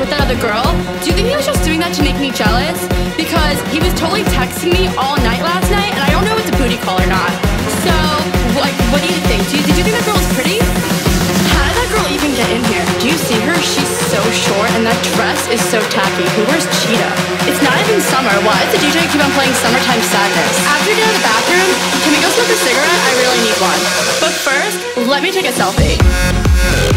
with that other girl? Do you think he was just doing that to make me jealous? Because he was totally texting me all night last night, and I don't know if it's a booty call or not. So, like, what do you think? Did you think that girl was pretty? How did that girl even get in here? Do you see her? She's so short, and that dress is so tacky. Who wears cheetah? It's not even summer. Why does the DJ keep on playing Summertime Sadness? After we get out of the bathroom, can we go smoke a cigarette? I really need one. But first, let me take a selfie.